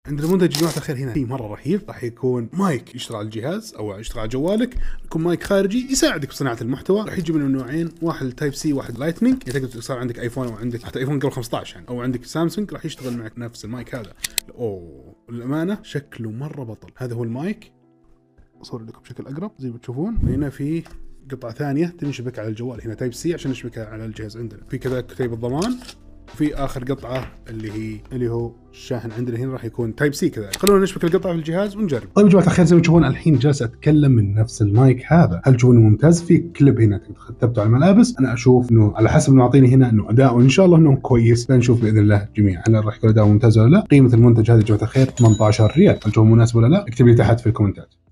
عندنا منتج يا جماعه الخير هنا في مره رهيب، راح يكون مايك يشتغل على الجهاز او يشتغل على جوالك، يكون مايك خارجي يساعدك في صناعه المحتوى. راح يجي منه نوعين، واحد تايب سي واحد لايتنينج، يعني تقدر صار عندك ايفون او عندك حتى ايفون قبل 15 يعني، او عندك سامسونج راح يشتغل معك نفس المايك هذا. اوه للامانه شكله مره بطل. هذا هو المايك، اصور لكم بشكل اقرب زي ما تشوفون. هنا في قطعه ثانيه تنشبك على الجوال، هنا تايب سي عشان نشبكها على الجهاز عندنا. في كذلك كتيب الضمان، في اخر قطعه اللي هو الشاحن عندنا هنا راح يكون تايب سي كذلك. خلونا نشبك القطعه في الجهاز ونجرب. طيب يا جماعه الخير زي ما تشوفون الحين جالس اتكلم من نفس المايك هذا. هل تشوفونه ممتاز؟ في كليب هنا كتبته على الملابس، انا اشوف انه على حسب ما معطيني هنا انه اداؤه ان شاء الله انه كويس، فنشوف باذن الله جميعا هل راح يكون اداؤه ممتاز ولا لا. قيمه المنتج هذا يا جماعه الخير 18 ريال، هل تشوفون مناسب ولا لا؟ اكتب لي تحت في الكومنتات.